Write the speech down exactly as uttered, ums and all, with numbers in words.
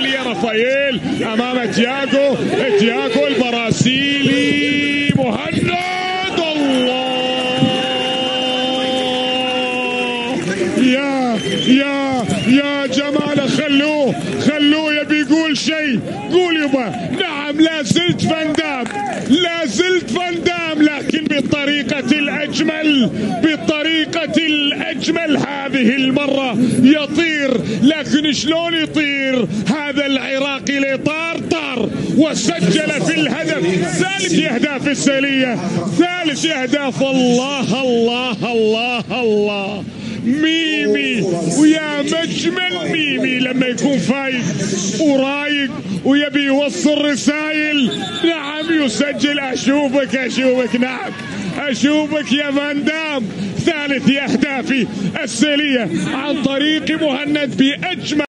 عالية. رافائيل أمام تياغو، تياغو البرازيلي، مهند. الله يا يا يا جمال، خلوه خلوه يبي يقول شيء. قول يبا. نعم لا زلت فان دام، لا زلت فان دام، لكن بالطريقة الأجمل، بالطريقة الأجمل هذه المرة. يطير، لكن شلون يطير هذا العراقي؟ اللي طار طار وسجل في الهدف. ثالث أهداف السالية، ثالث أهداف. الله الله الله الله. ميمي، ويا مجمل ميمي لما يكون فايق ورايق ويبي يوصل رسائل. نعم يسجل. اشوفك اشوفك نعم اشوفك يا فان دام. ثالث اهدافي الساليه عن طريق مهند باجمل